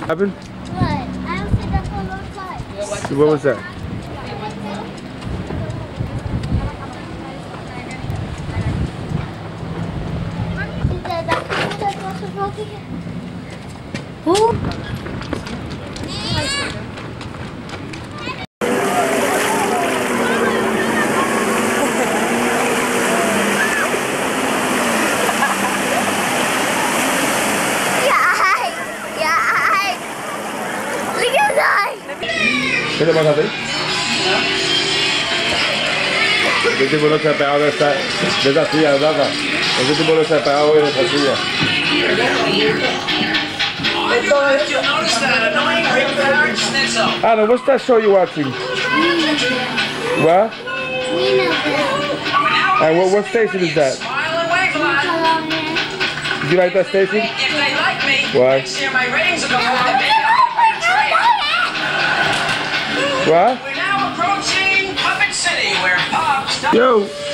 happened? What? I don't see that for a long time. What was that? Who? ¿Qué te pasa a ti? ¿Qué tipo no se ha pegado de esta silla, Dada? ¿Qué tipo no se ha pegado de esta silla? Anna, what's that show you're watching? What? And what station is that? Do you like that station? Why? What? We're now approaching Puppet City, where Pop... Yo!